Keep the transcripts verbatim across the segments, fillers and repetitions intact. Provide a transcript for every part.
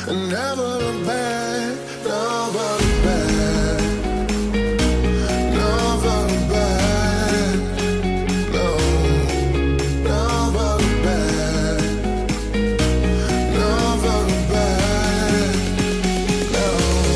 and never look back, never look back, never look back, no, never look back, never look back, no.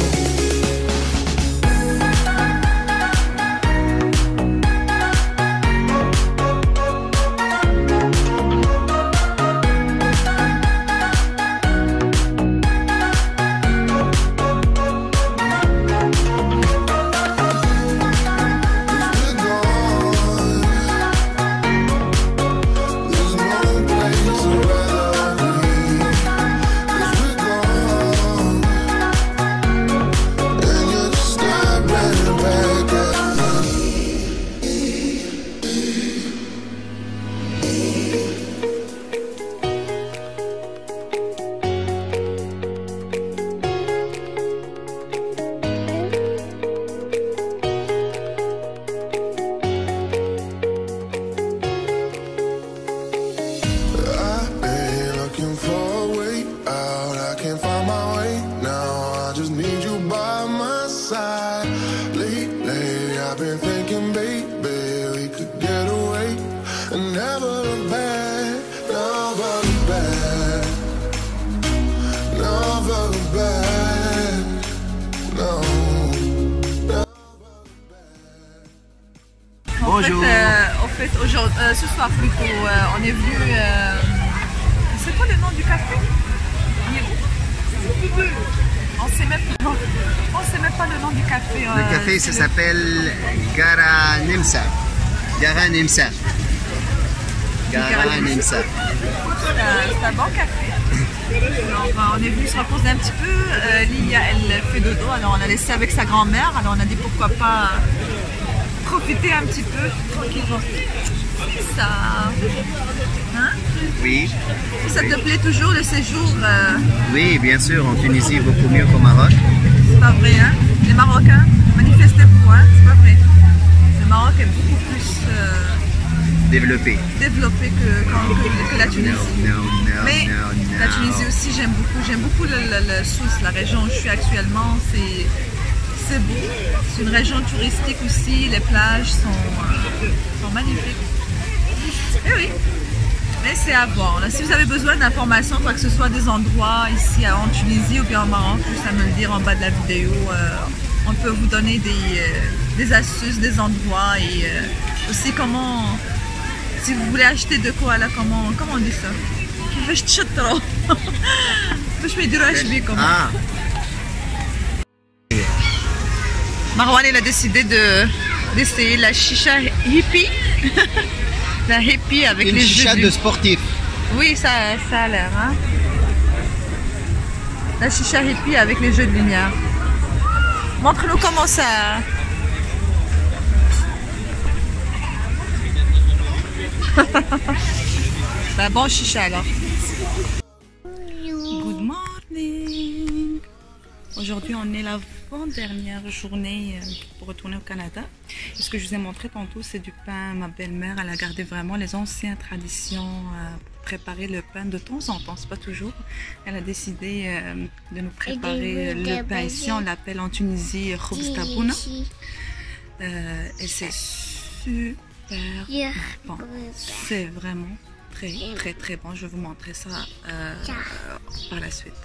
Bonjour. En fait, euh, fait euh, ce soir plutôt, euh, on est venu. Euh, c'est quoi le nom du café? Il est où? On sait même pas. On sait même pas le nom du café. Euh, le café, ça s'appelle Gara Nimsa. Gara Nimsa. Gara Nimsa. C'est un bon café. Alors, on est venu se reposer un petit peu. Euh, Lilia, elle fait dodo, alors on a laissé avec sa grand-mère. Alors on a dit pourquoi pas profiter un petit peu tranquillement. Ça, hein? Oui. Ça te oui. plaît toujours le séjour? euh... Oui, bien sûr. En Tunisie, beaucoup mieux qu'au Maroc. C'est pas vrai, hein? Les Marocains manifestaient pour, hein? C'est pas vrai. Le Maroc est beaucoup plus euh... développé. Développé que, quand, que, que la Tunisie. No, no, no, Mais no, no. la Tunisie aussi, j'aime beaucoup. J'aime beaucoup le, le, le Sousse, la région où je suis actuellement. C'est c'est beau. C'est une région touristique aussi. Les plages sont, euh, sont magnifiques. Et oui. Mais c'est à voir. Là, si vous avez besoin d'informations, quoi que ce soit des endroits ici en Tunisie ou bien au Maroc, juste à me le dire en bas de la vidéo. Euh, on peut vous donner des, euh, des astuces, des endroits et euh, aussi comment, si vous voulez acheter de quoi là, comment, comment on dit ça? كيفاش تشطروا باش ما يديروهاش بيكم. Ah. Marwan, il a décidé de d'essayer la chicha hippie. La hippie avec Une les chicha jeux de du... sportif. Oui, ça, ça a l'air. Hein? La chicha hippie avec les jeux de lumière. Montre-nous comment ça... C'est un bon chicha alors. Good morning. Aujourd'hui, on est l'avant-dernière journée pour retourner au Canada. Et ce que je vous ai montré tantôt, c'est du pain. Ma belle-mère, elle a gardé vraiment les anciennes traditions pour préparer le pain de temps en temps, c'est pas toujours. Elle a décidé de nous préparer le pain ici. On l'appelle en Tunisie khubz tabouna. Euh, et c'est super bon. C'est vraiment très très très bon. Je vais vous montrer ça euh, par la suite.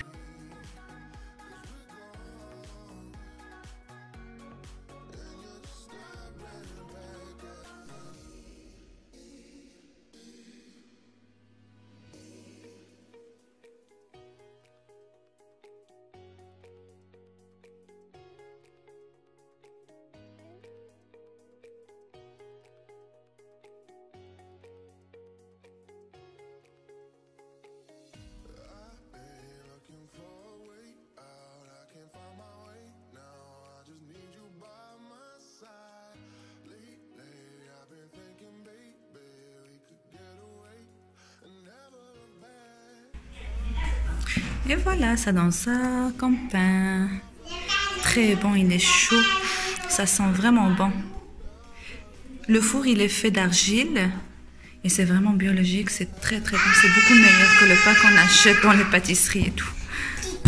Et voilà, ça donne ça comme pain. Très bon, il est chaud. Ça sent vraiment bon. Le four, il est fait d'argile. Et c'est vraiment biologique. C'est très très bon. C'est beaucoup meilleur que le pain qu'on achète dans les pâtisseries et tout.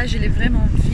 j'ai vraiment envie.